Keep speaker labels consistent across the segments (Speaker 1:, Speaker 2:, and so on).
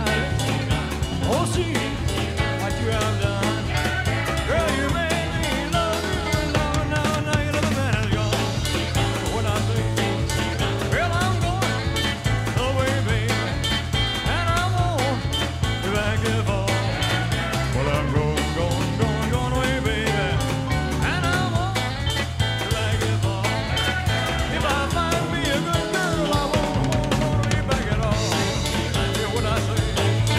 Speaker 1: Oh, see what you have done. Girl, you made me love you. Now you know the man is gone. When I say, well, I'm going away, baby, and I won't be back here for. Well, I'm going away, baby, and I won't be back here for. If I find me a good girl, I won't be back at all. Hear what I say.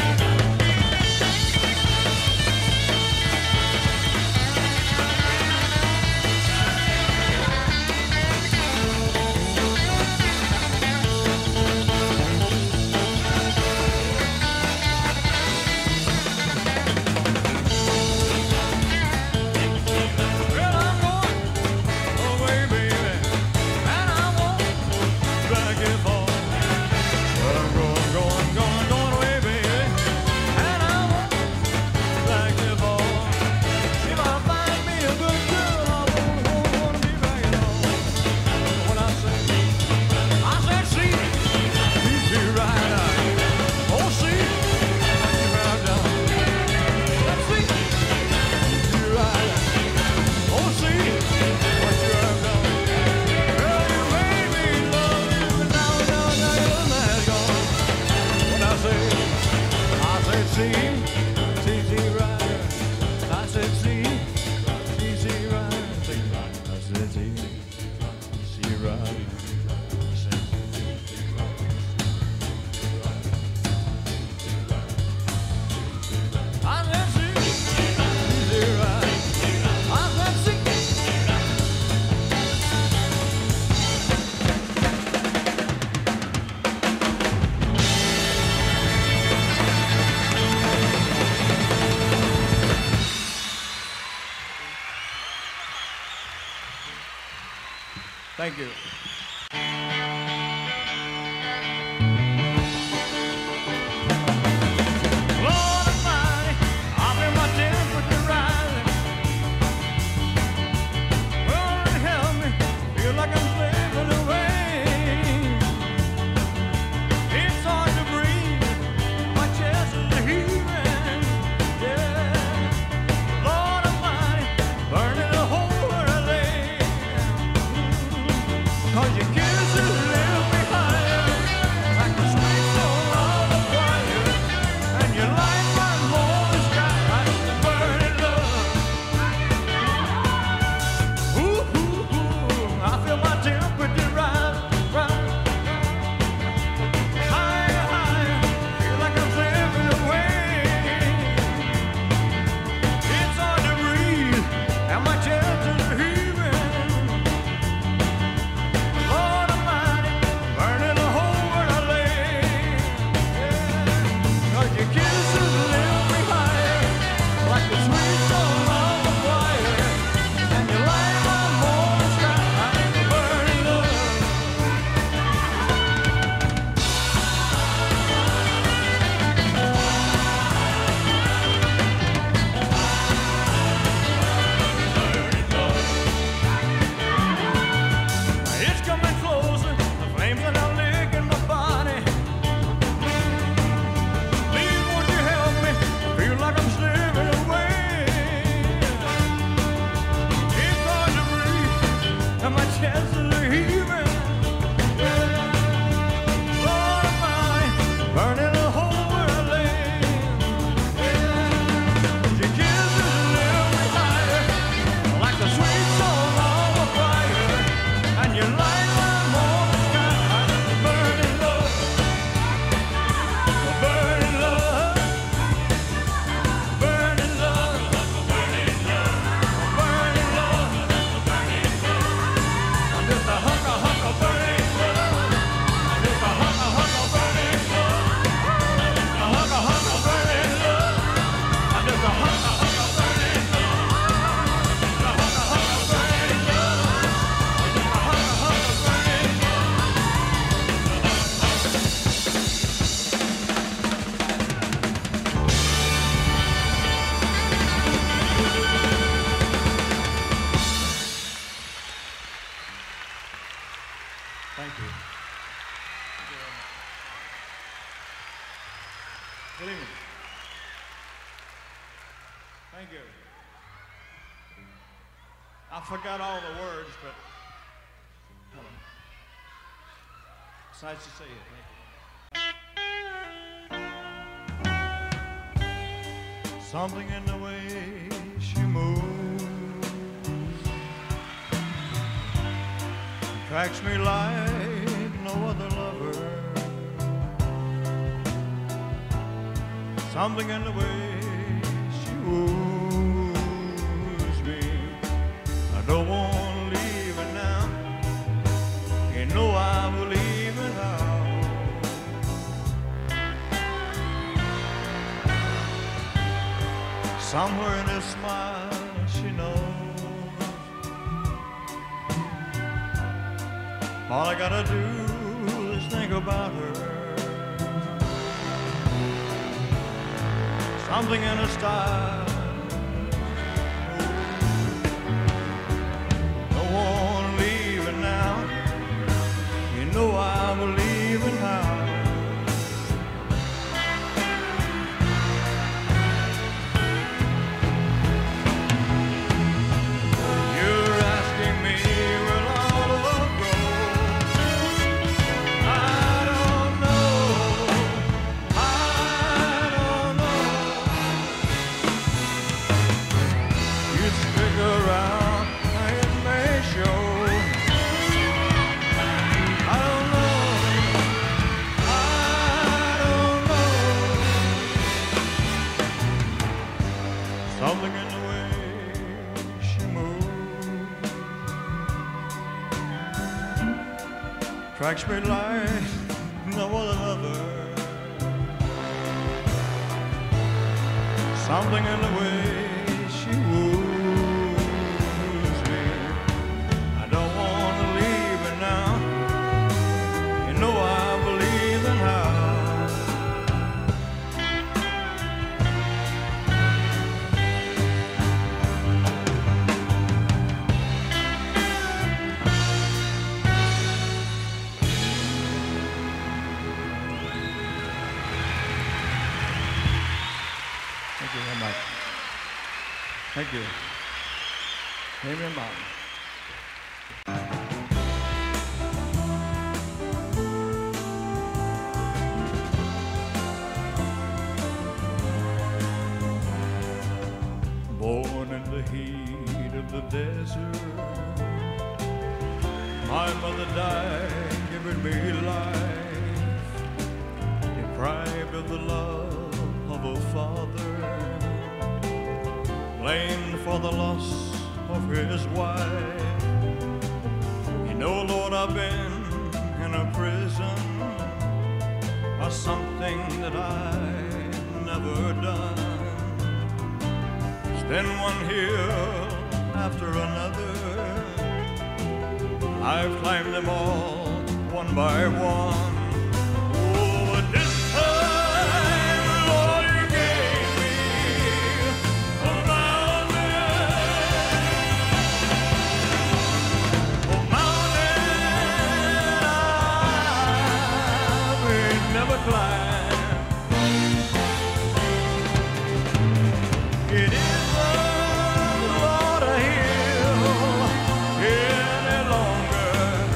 Speaker 1: Well, I'm going away, baby, and I won't be back here for. Well, I'm going away, baby, and I won't be back here for. If I find me a good girl, I won't be back at all. When I said, see, easy rider. Oh, see, what you have done. Let's see, easy rider. Oh, see what you have done. Girl, you made me love you. Now your man's gone. When I said, see, rider. I said, see, rider. I said, see, rider. I said, see, rider. I said, see. Thank you. Lord Almighty, I've been watching for the rising. Lord, help me, feel like I'm slipping away. It's hard to breathe, my chest is heaving. Yeah, Lord Almighty, burning a hole where I lay. evening. Thank you. I forgot all the words, but it's nice to see you. Thank you. Something in the way she moves attracts me like no other lover. Something in the way she woos me. I don't want to leave her now. You know I will leave her now. Somewhere in her smile she knows all I gotta do is think about her. Something in her style. Don't want to leave her now. You know I will leave her now. You're asking me where all will go. I don't know. I don't know. You stick around and it may show. I don't know. I don't know. Something in the way she moves attracts me like no other. Something in the way she woos me. I don't want to leave her now. You know I believe in her. Thank you very much. Thank you. Amen, Bob. Born in the heat of the desert, my mother died, giving me life, deprived of the love of a father, blamed for the loss of his wife. You know, Lord, I've been in a prison for something that I've never done. It's been one hill after another. I've climbed them all one by one. Oh, but this time, Lord, you gave me a mountain I've never climbed. It isn't, Lord, a hill any longer.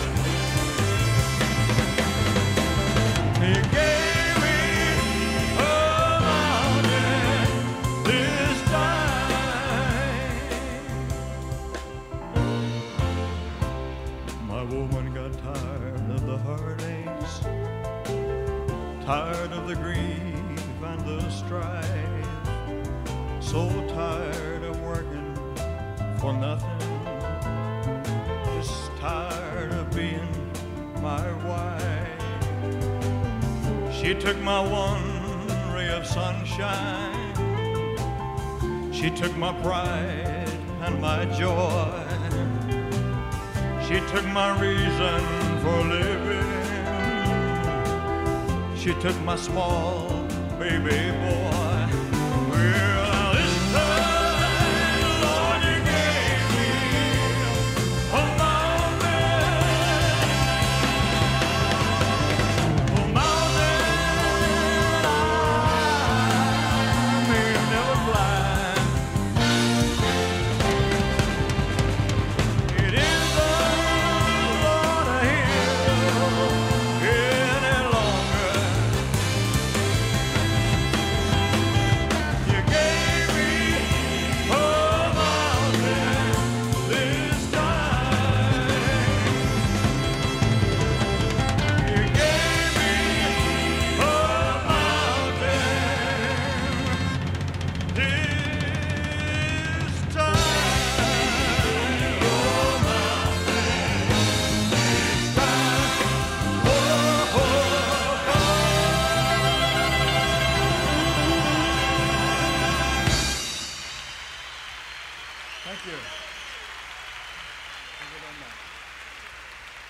Speaker 1: He gave me a mountain this time. My woman got tired of the heartaches, tired of the grief and the strife, so tired of working for nothing, just tired of being my wife. She took my one ray of sunshine, she took my pride and my joy, she took my reason for living, she took my small baby boy. Well, this time, Lord, you gave me a mountain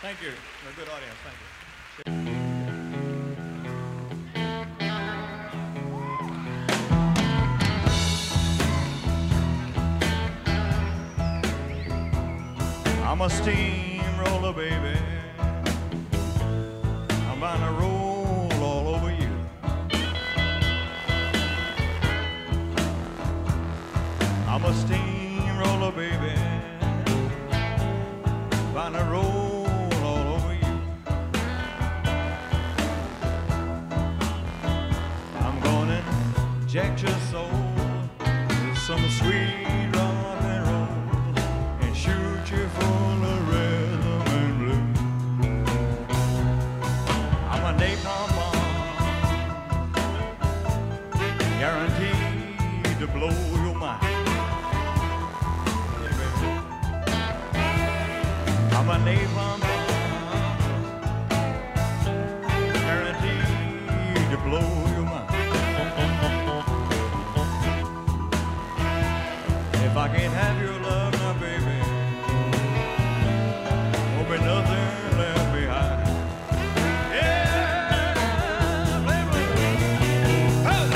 Speaker 1: Thank you. You're a good audience. Thank you. I'm a steamroller, baby. I'm bound to roll all over you. I'm a steamroller, baby. Bound to roll all over you. I'm gonna inject your soul with some sweet rock and roll and shoot you full of rhythm and blues. I'm a napalm bomb, guaranteed to blow your mind. I'm a napalm bomb, guaranteed to blow your mind. If I can't have your love now, baby, there'll be nothing left behind. Yeah, baby. Oh.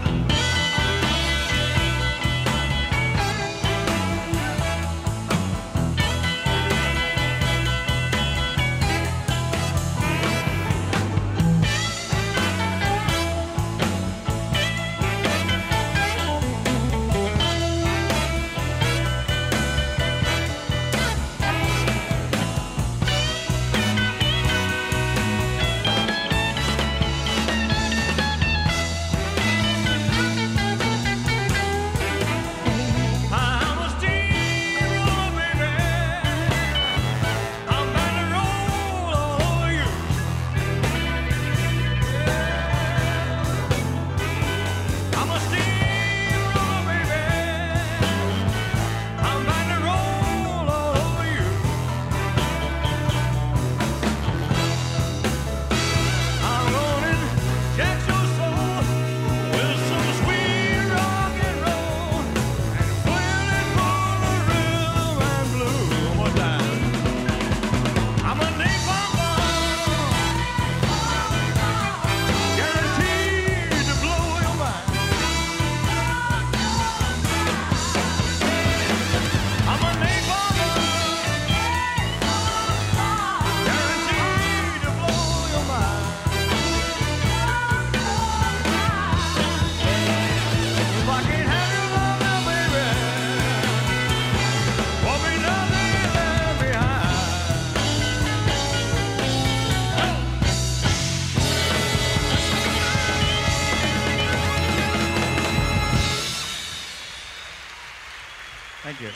Speaker 1: Thank you.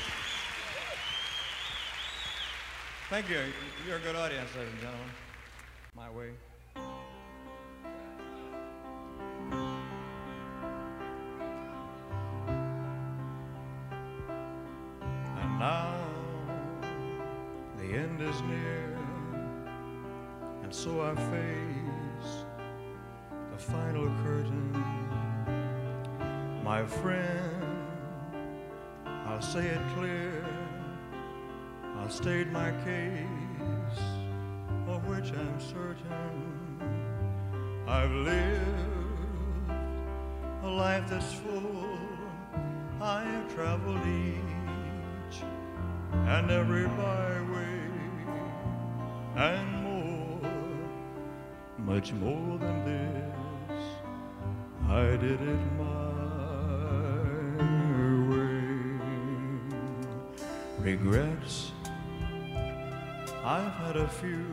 Speaker 1: Thank you. You're a good audience, ladies and gentlemen. My way. And now the end is near, and so I face the final curtain. My friend, I'll say it clear, I'll state my case, of which I'm certain. I've lived a life that's full, I have traveled each and every byway, and more, much more than this, I did it my regrets, I've had a few,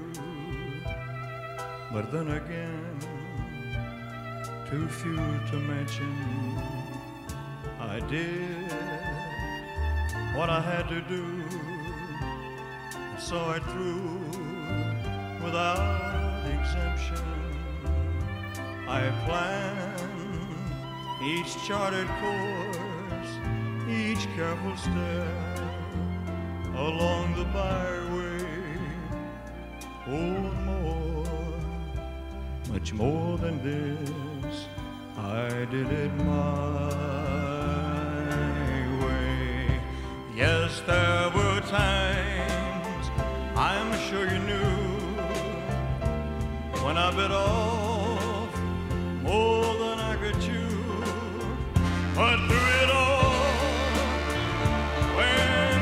Speaker 1: but then again, too few to mention. I did what I had to do, and saw it through without exemption. I planned each charted course, each careful step along the byway. Oh, more, much more than this, I did it my way. Yes, there were times, I'm sure you knew, bit off more than I could chew, but through it all, when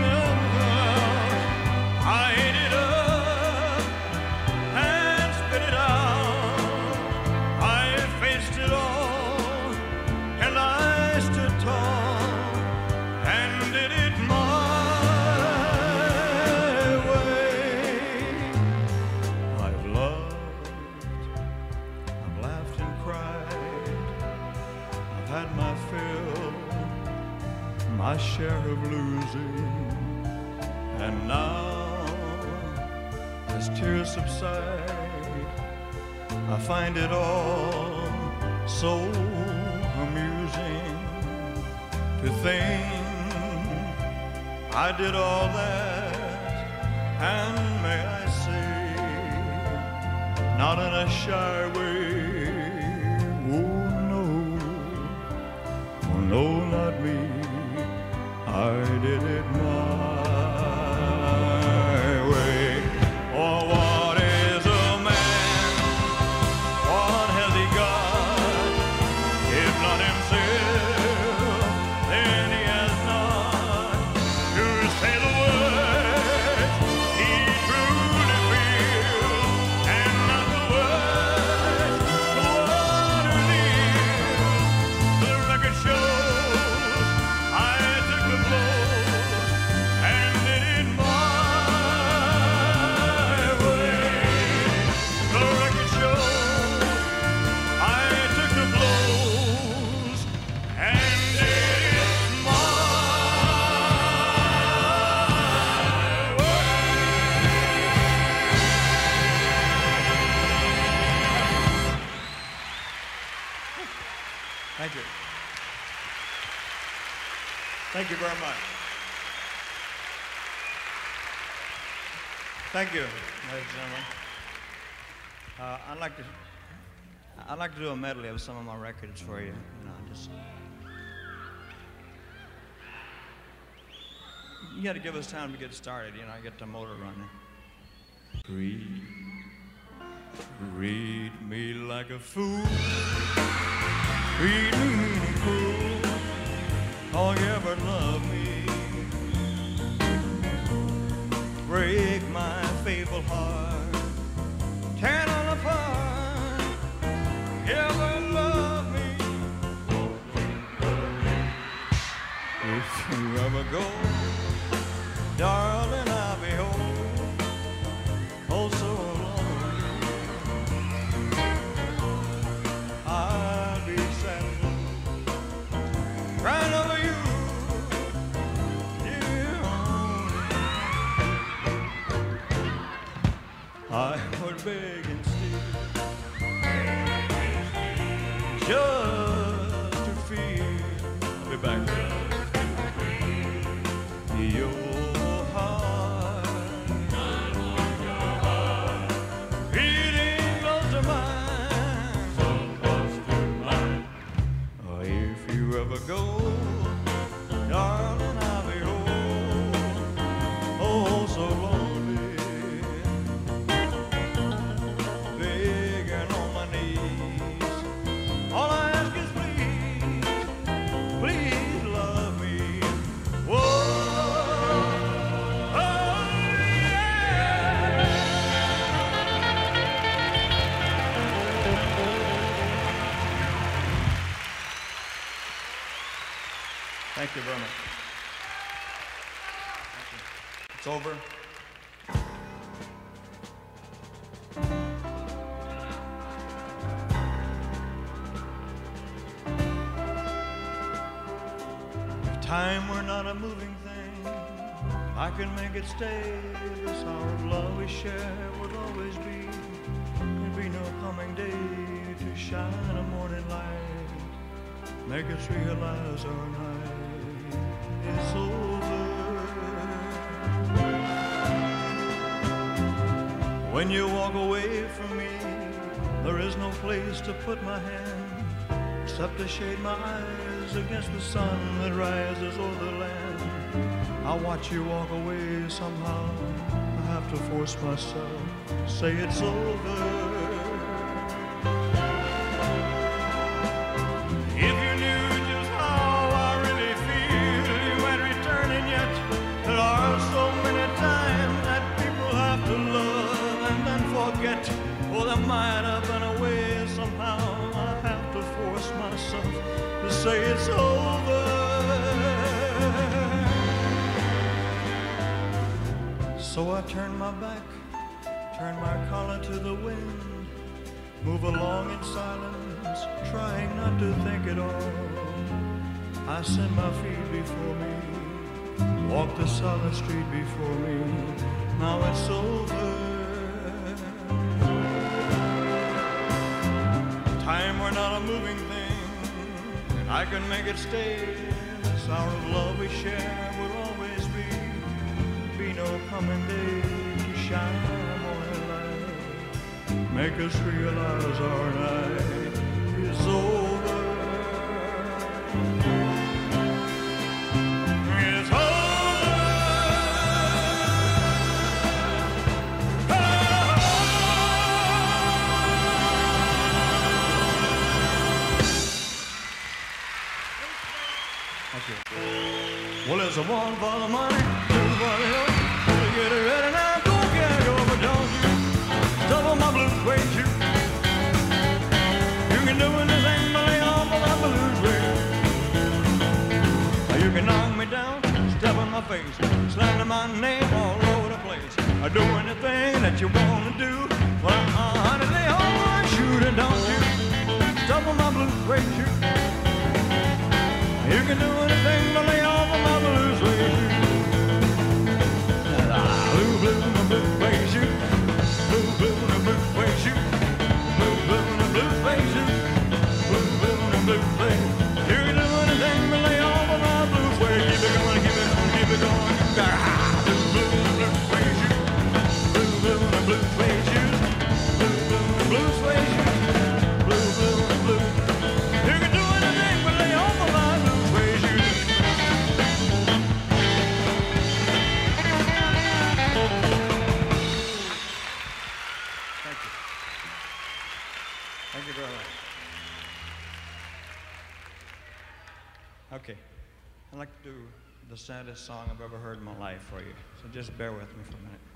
Speaker 1: I ate it up and spit it out, I faced it all, and I stood tall and did it my way. I've loved, I've laughed and cried, I've had my fill, my share of losing, and now, as tears subside, I find it all so amusing to think I did all that, and may I say, not in a shy way, oh no, oh no, not me, I did it my way. Oh, what is a man? What has he got? If not himself, then he has not to say the words he truly feels, and not the words the water leaves. The record shows I took the blows and did it my way. The record shows I took the blows and did it my way. Thank you. Thank you very much. Thank you, ladies and gentlemen. I'd like to do a medley of some of my records for you. You got to give us time to get started. Get the motor running. Treat me like a fool. Treat me cruel. Oh, you ever love me? Break my faithful heart, tear it all apart. You ever love me? If you ever go, darling, I'll be home. Oh, so lonely. I'll be sad, crying over you, dear. I would beg and steal just to feel. I'll be back. Your heart, beating close to mine, so close to mine. Oh, if you ever go, darling, I'll be home. Oh, so lonely, begging on my knees. All I ask is please, please love me. Whoa. Thank you very much. It's over. If time were not a moving thing, I could make it stay. This hour of love we share would always be. There'd be no coming day to shine a morning light, make us realize our night is over. When you walk away from me, there is no place to put my hand, except to shade my eyes against the sun that rises over the land. I watch you walk away somehow. I have to force myself to say it's over. say it's over. So I turn my back, turn my collar to the wind, move along in silence, trying not to think at all. I send my feet before me, walk the solid street before me. Now it's over. Time we're not a moving thing, and I can make it stay. This hour of love we share will always be no coming day to shine more light, make us realize our night is over. It's over. Well, it's a one for the money, two for the help. Get it ready now, go get it over, don't you? Double my blue suede shoe. You can do anything but lay off of that blue suede. You can knock me down, step on my face, slander my name all over the place. I do anything that you want to do. Well, honey, lay on my shoe, don't you? Double my blue suede shoe. You can do anything but lay off of my blue suede shoe. Blue, blue, my blue suede shoe. Blue, blue, my blue suede shoe. Blue, blue, my blue suede shoe. Blue, blue, my blue suede. You can do anything but lay off of my blue suede. Keep it going, keep it going, keep it going. Blue, blue, my blue suede shoe. Blue, blue, my blue suede shoes. Blue, blue, my blue suede shoes. Blue, blue, my blue. You can do anything but lay off of my blue suede shoes. Thank you. Thank you very much. Okay. I'd like to do the saddest song I've ever heard in my life for you. So just bear with me for a minute.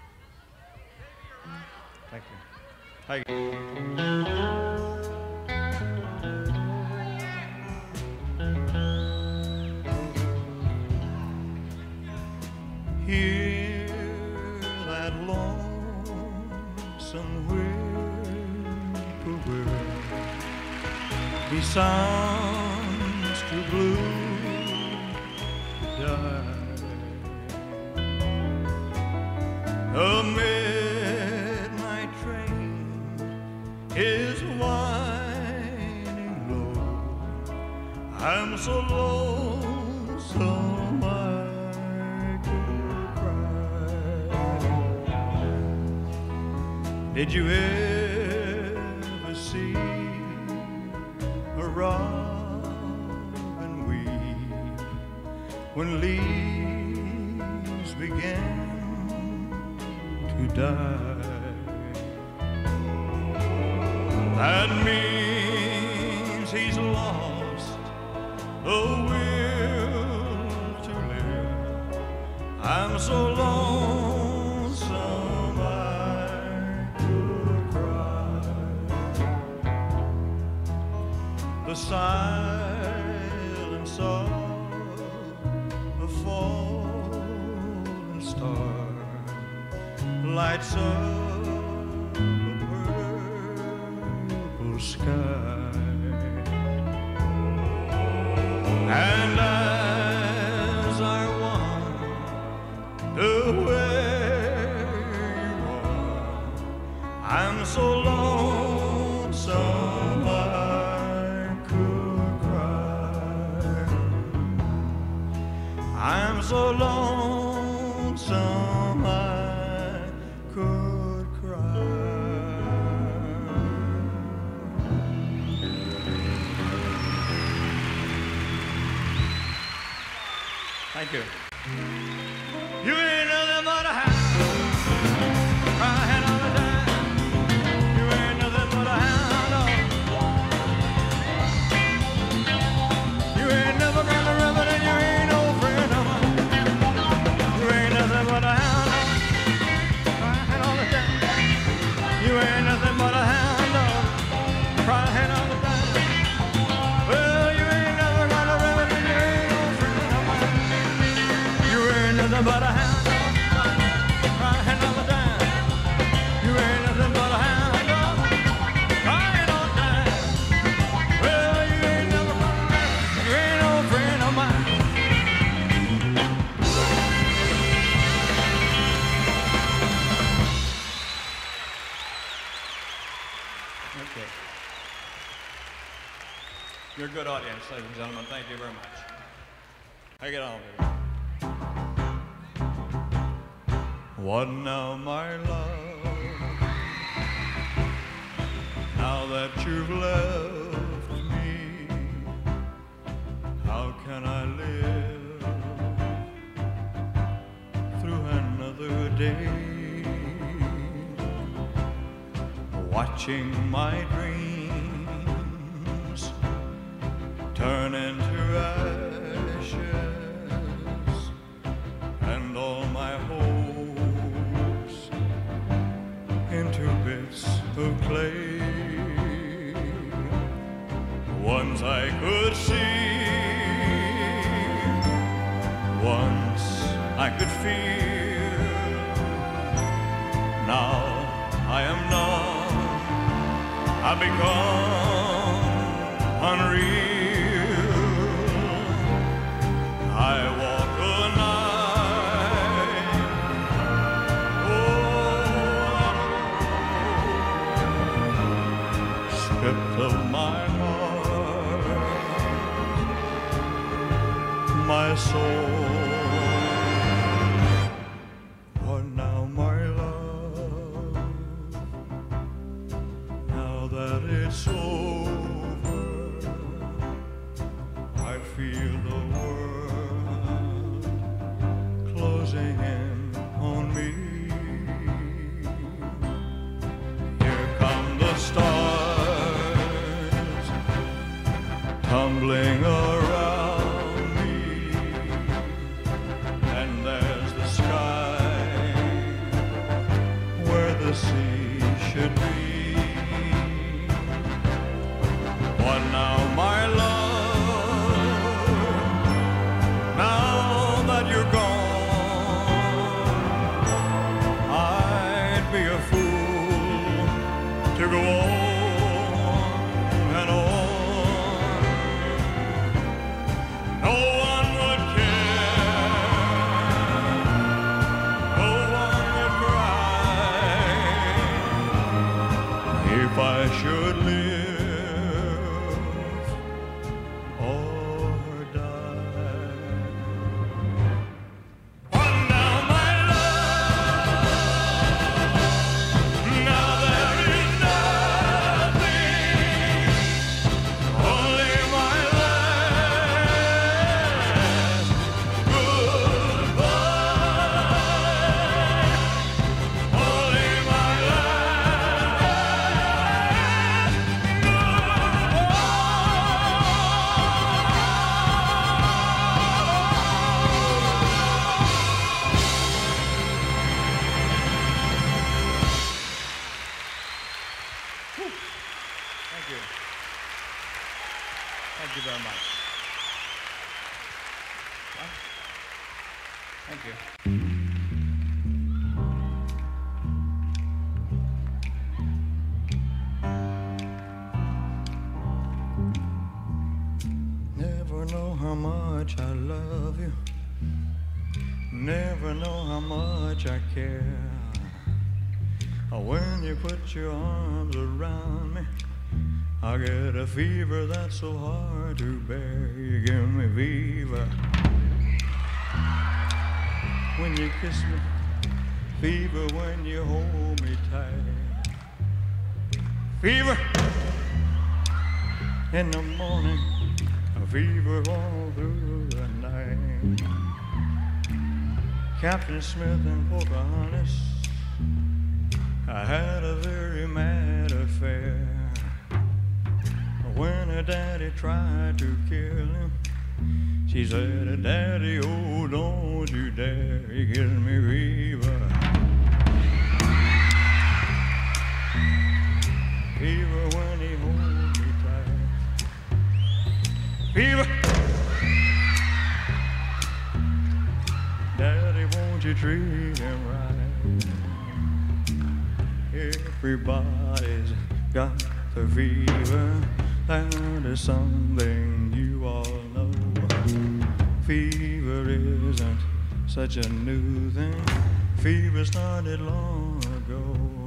Speaker 1: Thank you. Thank you. Hear that lonesome whippoorwill. He sounds too blue to die. A midnight train is winding low. I'm so lonesome I could cry. Did you ever see a robin weep when leaves began to die? That means he's lost the will to live. I'm so lonesome I could cry. The silence of a falling star lights up a purple sky. And as I wonder where you are, I'm so lonesome I could cry. I'm so lonesome I could cry. Thank you. You ain't nothing but a hound, crying all the time. You ain't nothing but a hound dog. You ain't never got a ribbon and you ain't no friend of mine. You ain't nothing but a hound dog, crying all the time. You ain't nothing but a hound dog, crying all the time. Well, you ain't nothing but a hound dog, crying all the time. You ain't nothing but a hound dog, crying all the time. Well, you ain't never gonna, you ain't no friend of mine. Okay. You're a good audience, ladies and gentlemen. Thank you very much. Take it on, baby. What now, my love? Now that you've left me, how can I live through another day? Watching my dreams turn into ashes and all my hopes into bits of clay. Once I could see, once I could feel, now I am numb. I've become unreal. I walk a night, oh, stripped of my heart, my soul. What now, my love? Now that it's over, I feel the world closing in on me. Here come the stars tumbling around me, and there's the sky where the sea should be. What now, my love? Now that you're gone, I'd be a fool to go on and on. No one would care, no one would cry if I should live or die. What now, my love? Now there is nothing, only my last goodbye. Only my last Thank you. Thank you very much. Thank you. Never know how much I love you. Never know how much I care. When you put your arms around me, I get a fever that's so hard to bear. You give me fever when you kiss me, fever when you hold me tight, fever in the morning, a fever all through the night. Captain Smith and Pocahontas, I had a very mad affair. When her daddy tried to kill him, she said, "Daddy, oh, don't you dare, he gives me fever." Fever when he holds me tight. Fever. Daddy won't won't you treat him right? Everybody's got the fever. That is something you all know. Fever isn't such a new thing. Fever started long ago.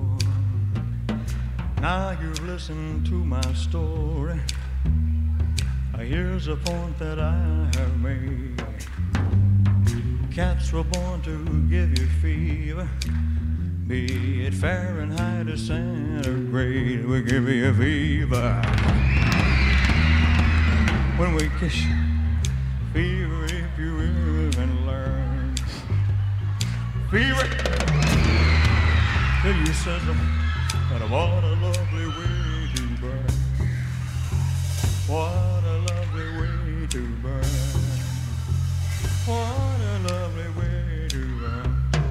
Speaker 1: Now you've listened to my story. Here's a point that I have made. Cats were born to give you fever. Be it Fahrenheit or centigrade, we give you a fever. When we kiss you, fever if you even learn. Fever till you sizzle, and what a lovely way to burn. What a lovely way to burn. What a lovely way to burn.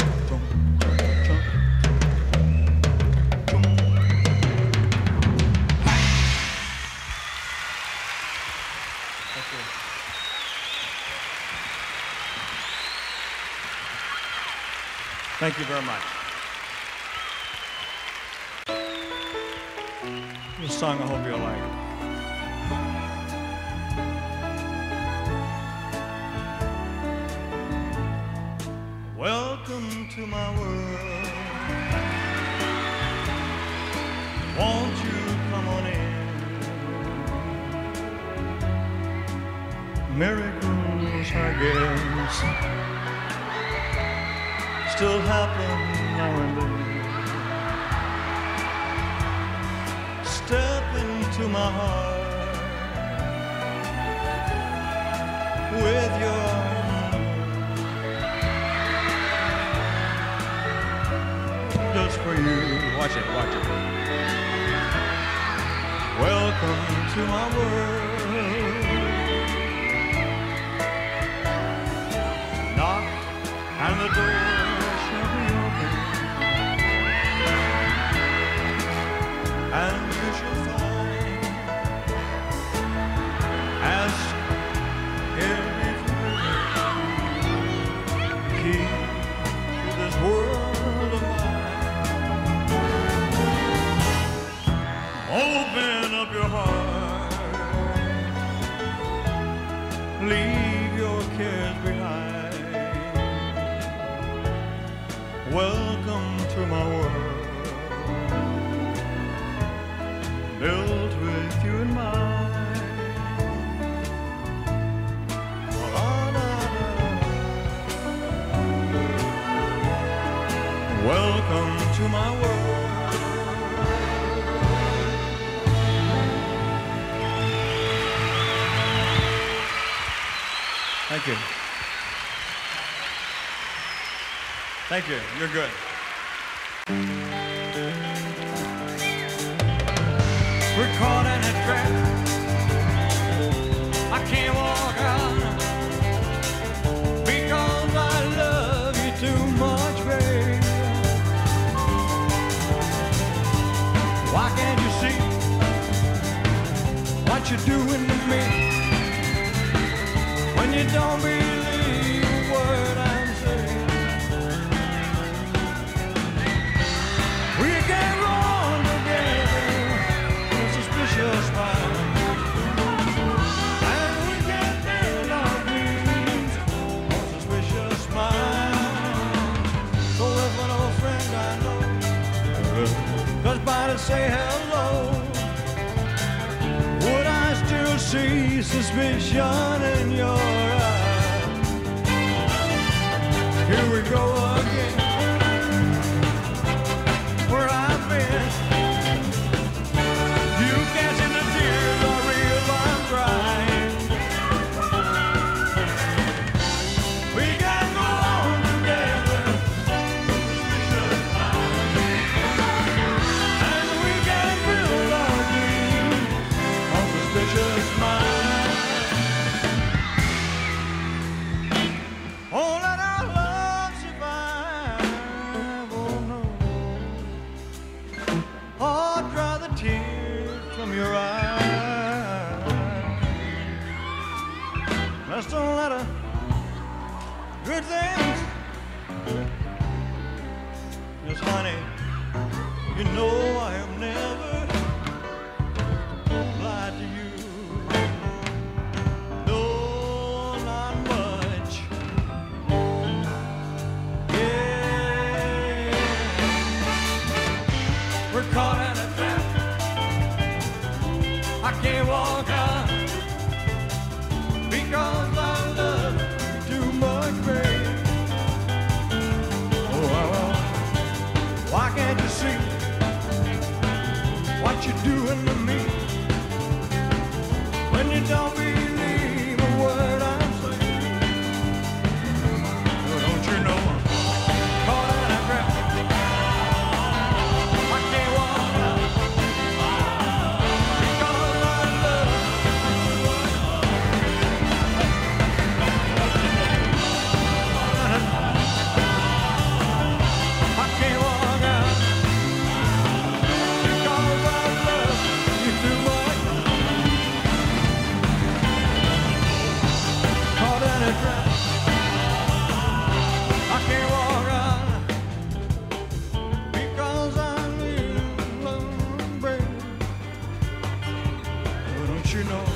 Speaker 1: Thank you very much. This song I hope you'll like. Welcome to my world. Won't you come on in? Miracles, I guess, still happen now and then. Step into my heart with your just for you. Watch it, watch it. Welcome to my world. Knock and the door shall be open, and you shall find, ask every key to this world of mine. Open up your heart, leave your cares behind. Welcome to my world, built with you in mind. Welcome to my world. Thank you. Thank you. You're good. We're caught in a trap. I can't walk out because I love you too much, babe. Why can't you see what you're doing to me when you don't believe a word I'm saying? We can run together in a suspicious mind, and we can build our dreams on suspicious minds. So if an old friend I know comes by to say hello, would I still see suspicion in your eyes? Here we go again, where I've been. You catching the tears are real, I'm crying. We can go on together, suspicious minds, and we can build our dreams on suspicious minds. Oh, let our love survive. Oh no. Oh, dry the tears from your eyes. Let's don't let good things Yes, honey, you know I have never lied to you. No, not much. Yeah, we're caught in a trap. I can't walk out because I love you too much, babe. Oh, why can't you see what you're doing to me when you don't believe a word I'm saying? Oh, don't you know I'm caught in a trap? I can't walk out because I love you. I can't walk out because I love you too much. Caught in a trap. I can't walk out because I need love, baby. Oh, don't you know?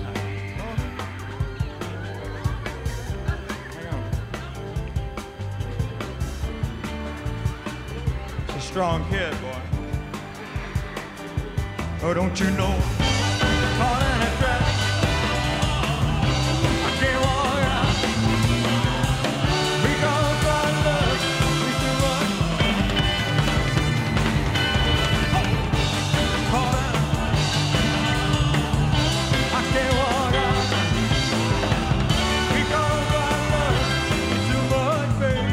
Speaker 1: Hang on. It's a strong kid, boy. Oh, don't you know? Caught in a trap. I can't walk out because I love you too much. Caught in a I can't walk out because I love you too much, baby.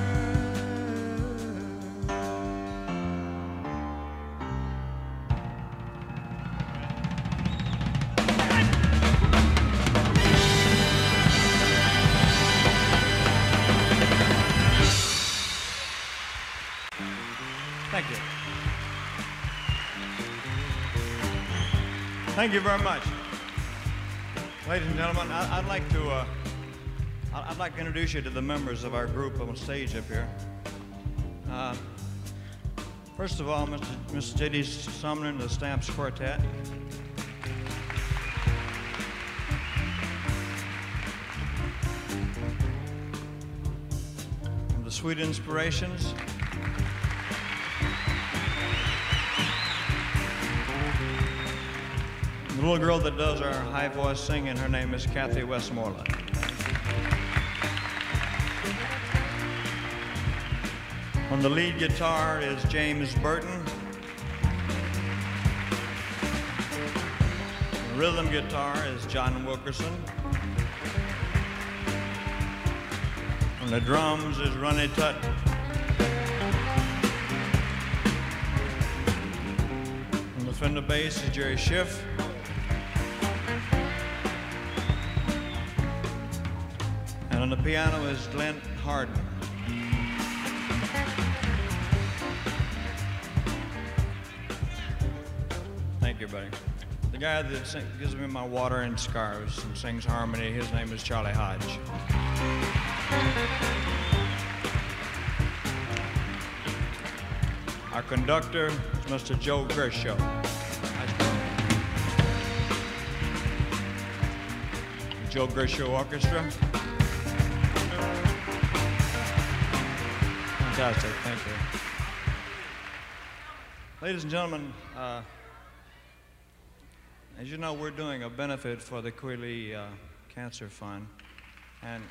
Speaker 1: Thank you. Thank you very much. Ladies and gentlemen, I'd like to introduce you to the members of our group on stage up here. First of all, Mr. J.D. Sumner and the Stamps Quartet. And the Sweet Inspirations. The little girl that does our high voice singing, her name is Kathy Westmoreland. On the lead guitar is James Burton. The rhythm guitar is John Wilkerson. On the drums is Ronnie Tutton. On the Fender bass is Jerry Schiff. And on the piano is Glenn Harden. Thank you, buddy. The guy that gives me my water and scarves and sings harmony, his name is Charlie Hodge. Our conductor is Mr. Joe Gershow. Joe Gershow Orchestra. Fantastic, thank you. Ladies and gentlemen, as you know, we're doing a benefit for the Quilly Cancer Fund. And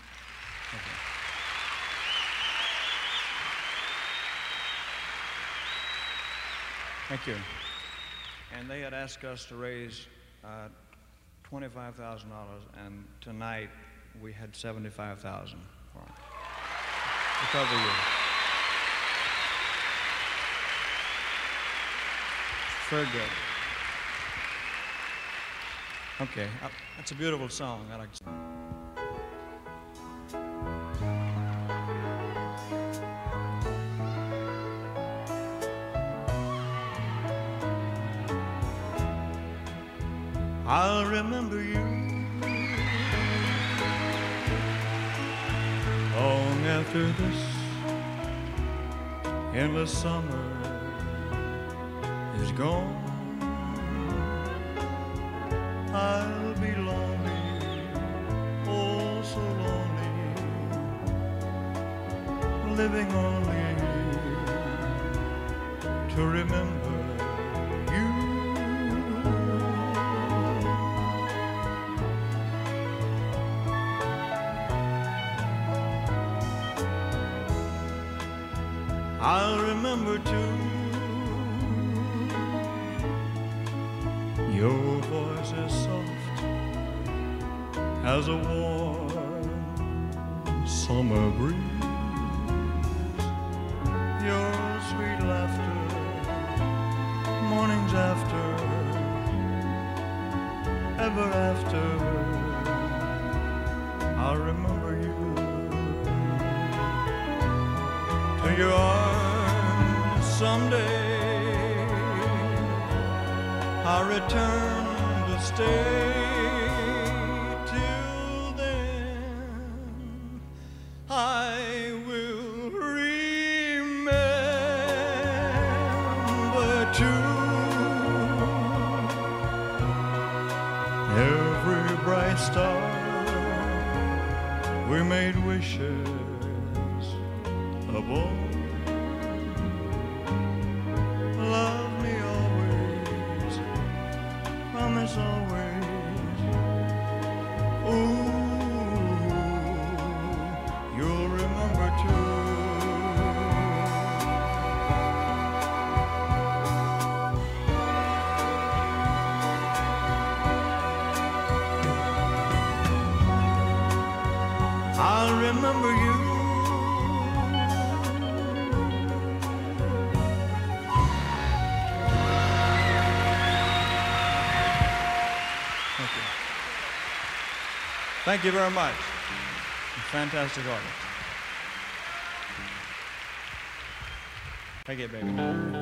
Speaker 1: thank you. And they had asked us to raise $25,000, and tonight we had $75,000 for it. Because of you. Very good. Okay, that's a beautiful song. I like to sing. I'll remember you long after this endless summer is gone. I'll be lonely, oh so lonely, living only to remember you. I'll remember too your voice is soft as a warm summer breeze. Your sweet laughter, mornings after, ever after, I'll remember you. To your arms someday I'll return to stay. Till then I will remember too every bright star we made wishes above. Love me always, promise always. Ooh, you'll remember too. I'll remember you. Thank you very much. Fantastic artist. Take it, baby.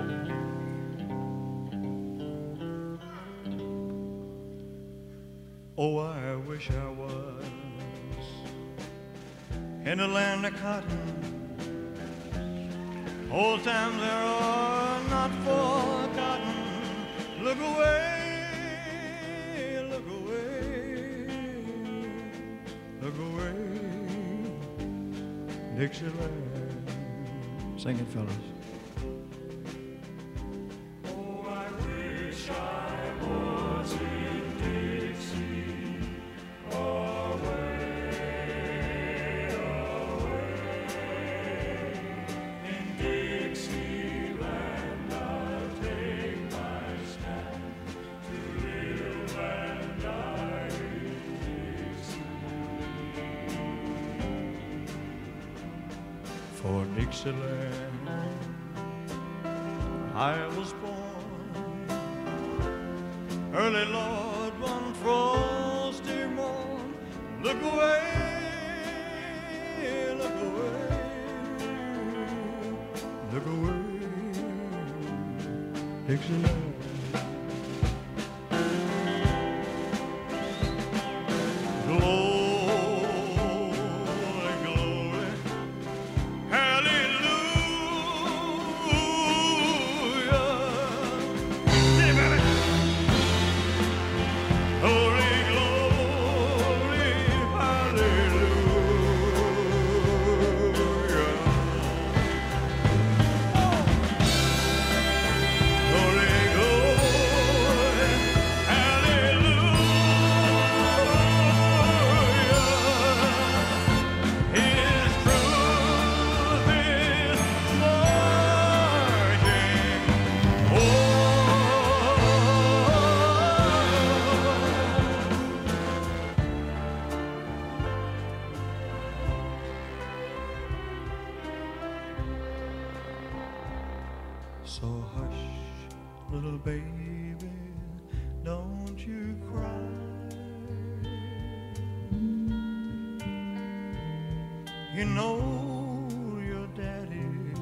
Speaker 1: Oh, I wish I was in the land of cotton. Old times there are not forgotten. Look away, look away. Look away, Dixieland. Sing it, fellas.
Speaker 2: Oh, I wish I was in Dixie, away, away. In Dixieland I'll take my stand to live and die in Dixie.
Speaker 1: For Dixieland I was born, early Lord, one frosty morn. Look away, look away, look away, Dixieland. Glory, glory, hallelujah. Hey, baby. Glory, glory, hallelujah. Glory, glory, hallelujah. His truth is marching So hush, little baby, don't you cry. You know your daddy's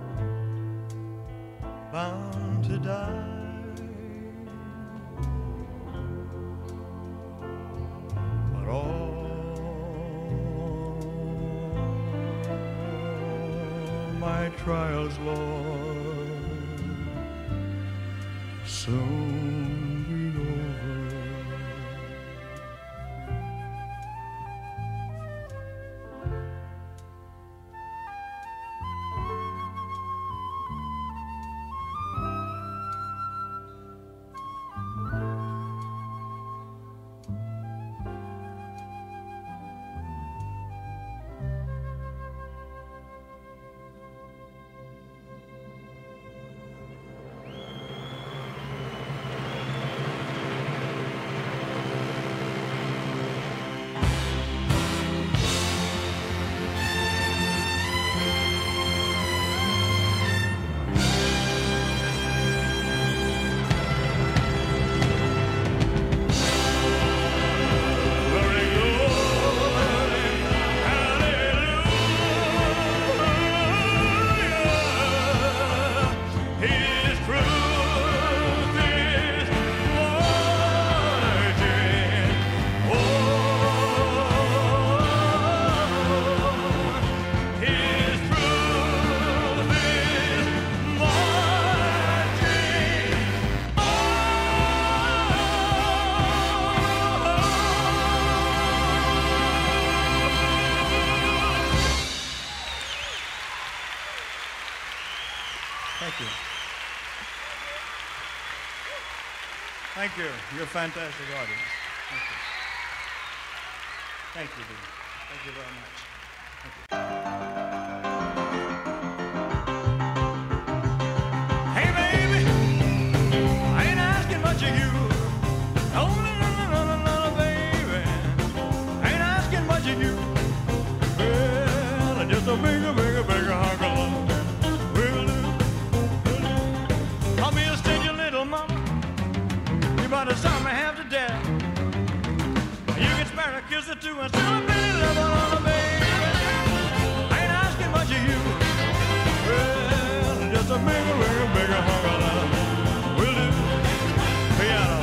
Speaker 1: bound to die. But all my my trials, Lord, soon be over. Thank you. Thank you. You're a fantastic audience. Thank you. Thank you, dear. Thank you very much. Hey, baby, I ain't asking much of you. Oh, no, baby. I ain't asking much of you. Well, just a bigger hunk of love. I'll be a stingy little mama. You better stop me half to death. You can spare a kiss or two and still a bit of love on a baby. I ain't asking much of you. Well, just a bigger hunk of love will do. Piano.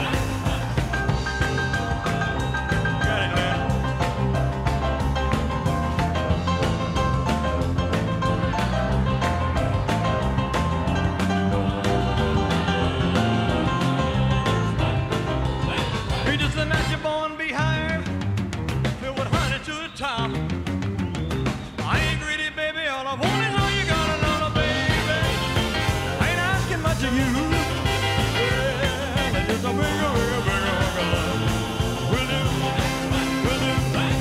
Speaker 1: Got it, man. Top. I ain't greedy, baby. All I want is all you got, another baby. I ain't asking much of you. Well, just a bigger hunk of love. Will do, will do.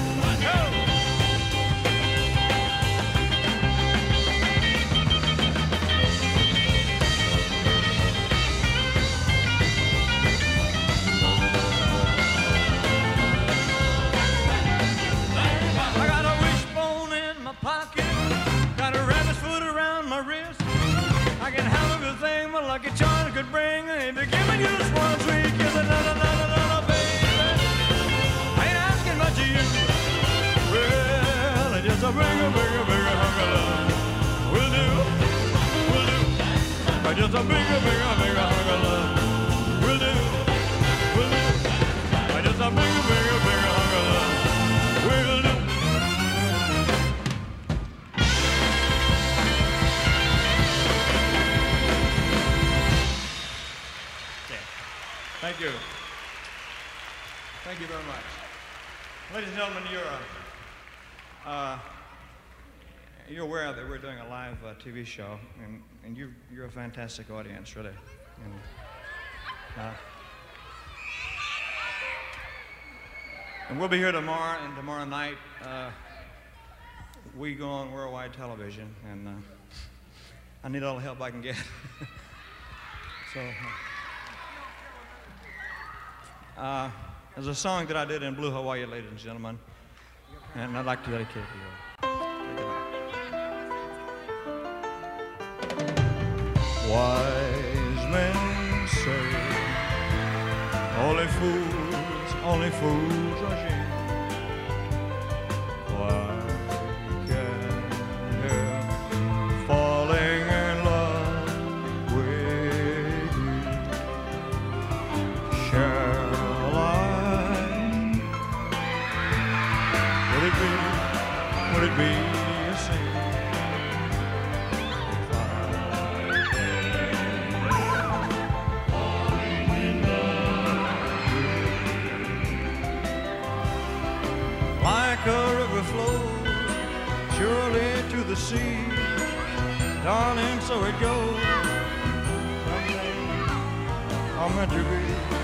Speaker 1: Like a child could bring, if you're giving you just one sweet kiss, another, baby. I ain't asking much of you. Well, just a bigger hunk of love will do, will do. Just a bigger hunk of love will do, will do. Just a bigger hunk of love will do. Thank you. Thank you very much. Ladies and gentlemen, you're aware that we're doing a live TV show, and you're a fantastic audience, really. And we'll be here tomorrow and tomorrow night. We go on worldwide television, and I need all the help I can get. So. There's a song that I did in Blue Hawaii, ladies and gentlemen, and I'd like to dedicate it to you. Wise men say only fools rush in. Why can't help falling in love with you? Shall I? Would it be a sin a river flows surely to the sea. Darling, so it goes. Some things are meant to be.